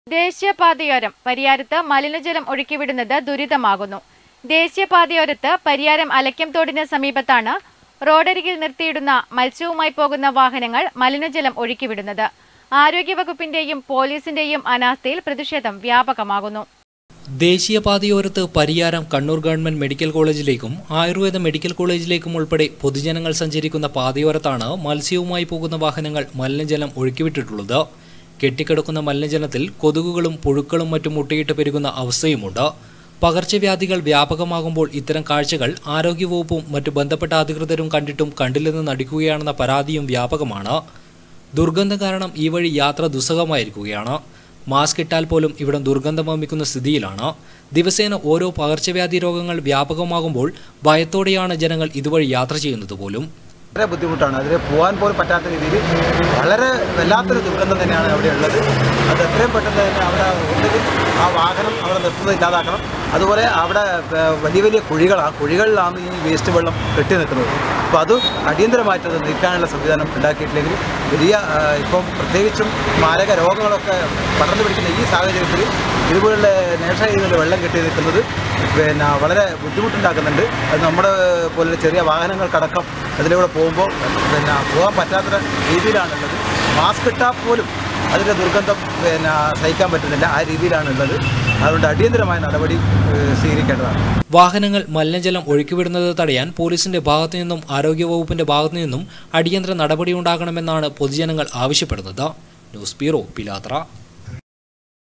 ദേശീയപാതയോരം പരിയാരത്ത് മലിനജലം ഒഴുക്കിവിടുന്നത് ദുരിതമാകുന്നു. ദേശീയപാതയോരത്ത് പരിയാരം അലക്യം സമീപത്താണ് റോഡരികിൽ നിർത്തിയിടുന്ന മത്സ്യവുമായി പോകുന്ന വാഹനങ്ങൾ മലിനജലം ഒഴുക്കിവിടുന്നത്. ആരോഗ്യവകുപ്പിന്റെയും പോലീസിന്റെയും അനാസ്ഥയിൽ പ്രതിഷേധം വ്യാപകമാകുന്നു. ദേശീയപാതയോരത്ത് പരിയാരം കണ്ണൂർ ഗവൺമെന്റ് മെഡിക്കൽ കോളേജിലേക്കും ആയുർവേദ മെഡിക്കൽ കോളേജിലേക്കും ഉൾപ്പെടെ പൊതുജനങ്ങൾ സഞ്ചരിക്കുന്ന പാതയോരത്താണ് മത്സ്യവുമായി പോകുന്ന വാഹനങ്ങൾ മലിനജലം ഒഴുക്കിവിട്ടിട്ടുള്ളത്. കെട്ടിക്കിടക്കുന്ന മലിനജലത്തിൽ കൊതുകുകളും പുഴുക്കളും മറ്റും മുട്ടയിട്ട് പെരുകുന്ന അവസ്ഥയുമുണ്ട്. പകർച്ചവ്യാധികൾ വ്യാപകമാകുമ്പോൾ ഇത്തരം കാഴ്ചകൾ ആരോഗ്യവകുപ്പും മറ്റു ബന്ധപ്പെട്ട അധികൃതരും കണ്ടിട്ടും കണ്ടില്ലെന്ന് നടിക്കുകയാണെന്ന പരാതിയും വ്യാപകമാണ്. ദുർഗന്ധം കാരണം ഈ വഴി യാത്ര ദുസ്സഹമായിരിക്കുകയാണ്. മാസ്ക് ഇട്ടാൽ പോലും ഇവിടം ദുർഗന്ധം വമിക്കുന്ന സ്ഥിതിയിലാണ്. ദിവസേന ഓരോ പകർച്ചവ്യാധി രോഗങ്ങൾ വ്യാപകമാകുമ്പോൾ ഭയത്തോടെയാണ് ജനങ്ങൾ ഇതുവഴി യാത്ര ചെയ്യുന്നത് പോലും. വളരെ ബുദ്ധിമുട്ടാണ്. അതിൽ പോകാൻ പോലും പറ്റാത്ത രീതിയിൽ വളരെ വല്ലാത്തൊരു ദുർഗന്ധം തന്നെയാണ് അവിടെ ഉള്ളത്. അത് എത്രയും പെട്ടെന്ന് തന്നെ അവിടെ ഉണ്ടെങ്കിൽ ആ വാഹനം അവിടെ നിർത്തുന്നത് ഇല്ലാതാക്കണം. അതുപോലെ അവിടെ വലിയ വലിയ കുഴികൾ, ആ കുഴികളിലാണ് ഈ വേസ്റ്റ് വെള്ളം കെട്ടി നിൽക്കുന്നത്. അപ്പോൾ അത് അടിയന്തരമായിട്ട് നീക്കാനുള്ള സംവിധാനം ഉണ്ടാക്കിയിട്ടില്ലെങ്കിൽ വലിയ ഇപ്പം പ്രത്യേകിച്ചും മാരക രോഗങ്ങളൊക്കെ പടർന്നു പിടിക്കുന്ന ഈ സാഹചര്യത്തിൽ ഇതുപോലുള്ള നേഷണൽ ഹൈവേയിൽ വെള്ളം കെട്ടി നിൽക്കുന്നത് വളരെ ബുദ്ധിമുട്ടുണ്ടാക്കുന്നുണ്ട്. അത് നമ്മുടെ പോലെ ചെറിയ വാഹനങ്ങൾക്കടക്കം അതിലൂടെ പോകുമ്പോൾ പോകാൻ പറ്റാത്ത രീതിയിലാണുള്ളത്. മാസ്ക് ഇട്ടാൽ പോലും അതിൻ്റെ ദുർഗന്ധം സഹിക്കാൻ പറ്റുന്നില്ല. ആ രീതിയിലാണുള്ളത്. അതുകൊണ്ട് അടിയന്തരമായ നടപടി സ്വീകരിക്കേണ്ടതാണ്. വാഹനങ്ങൾ മലിനജലം ഒഴുക്കിവിടുന്നത് തടയാൻ പോലീസിന്റെ ഭാഗത്തു നിന്നും ആരോഗ്യവകുപ്പിന്റെ ഭാഗത്തു നിന്നും അടിയന്തര നടപടി ഉണ്ടാകണമെന്നാണ് പൊതുജനങ്ങൾ ആവശ്യപ്പെടുന്നത്. ന്യൂസ് ബ്യൂറോ, പിലാത്ര.